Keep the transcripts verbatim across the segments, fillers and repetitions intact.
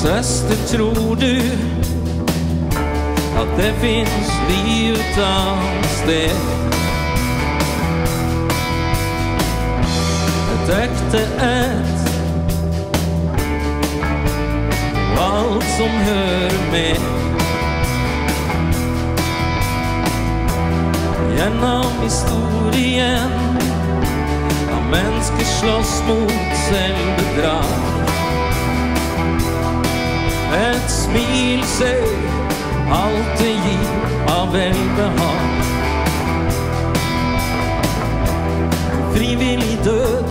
Søster, tror du at det finnes liv et annet sted? Et ekte ett, alt som hører med. Gjennom historien har mennesker slåss mot selvbedrag. Et smil ser alt det gir av velbehag. Frivillig død,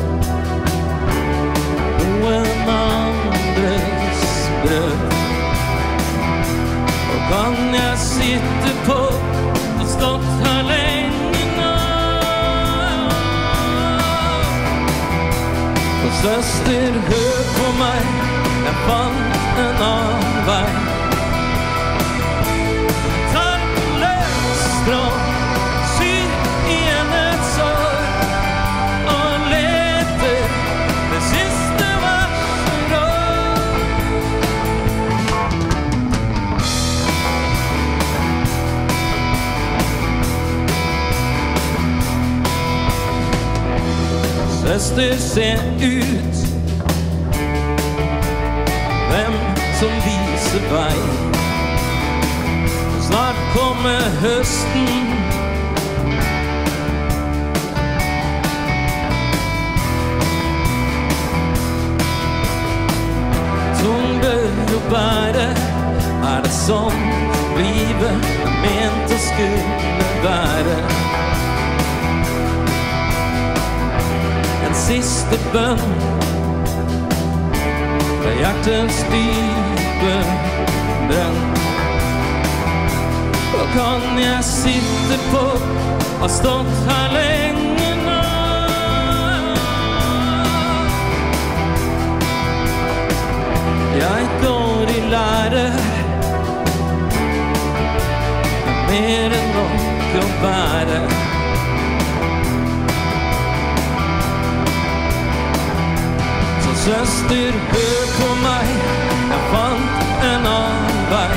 noen andres brød. Og kan jeg sitte på og stått her lenge nå? Og søster, hør på meg, jeg fant en annen vei. Tar en løs tråd, syr igjen et sår, og leter det siste verset råd. Søster, se ut, hvem som viser vei. Snart kommer høsten, tung bør å bære. Er det sånn livet er ment å skulle være? En siste bønn fra hjertets dype brønn. Og kan jeg sitte på, har stått her lenge nå? Jeg går i lære, det er mer enn nok å bære. Søster, hør på meg, jeg fant en annen vei.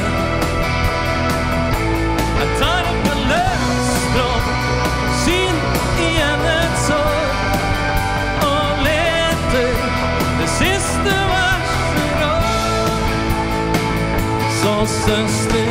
Jeg tar opp en løs tråd, syr igjen et sår, og leter det siste verset råd. Så søster,